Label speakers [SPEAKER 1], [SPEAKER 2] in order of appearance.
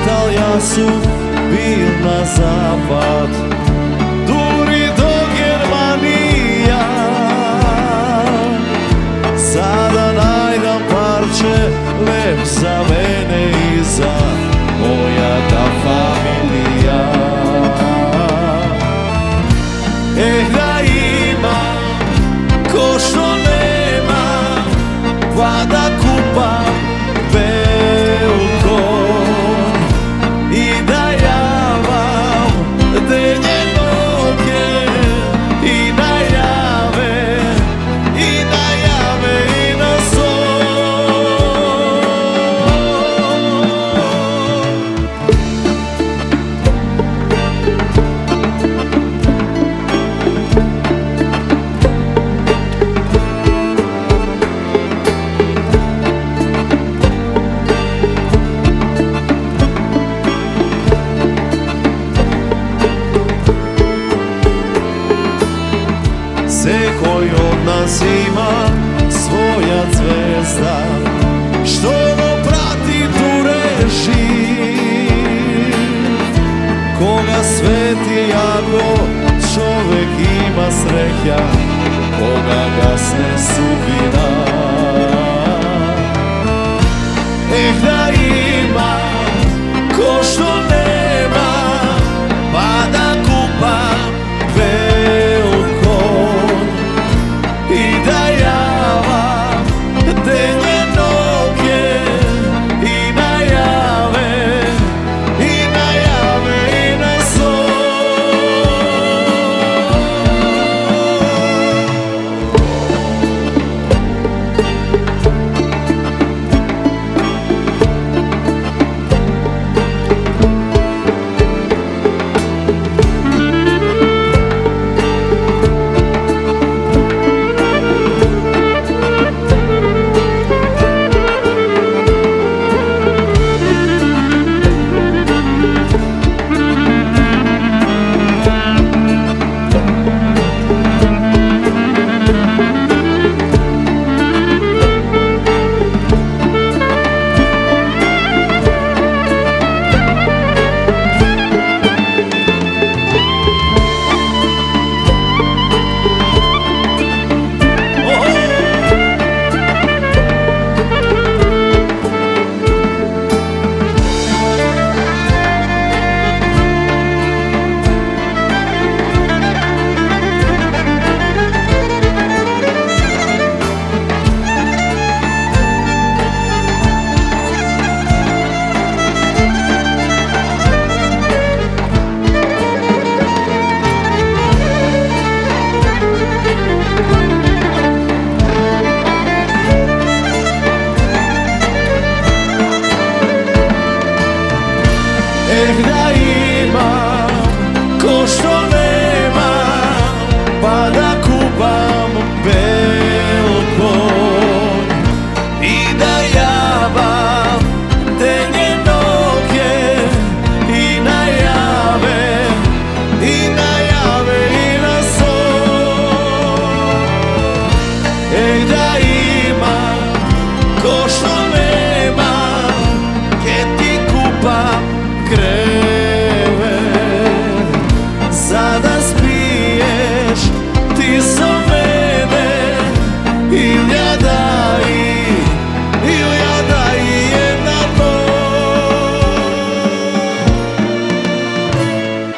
[SPEAKER 1] al ja su bil na zapad, duri do Germanija. Sada najdam parče lep za mene i za moja ta familija. Da ima ko što nema, pa da kupam beo konj i da javam denje noge i najave i najave i na koji od nas ima svoja zvezda, što go prati tu režim. Koga sveti ako čovek ima sreća, koga gasne sudbina. Da ima ko što nema, pa da kupam beo konj i da javam denje noge i najave i najave i na da ima ko što nema, pa da kupam beo konj i da javam denje noge i najave i najave i na da ima ko što nema, ke ti kupam kreve za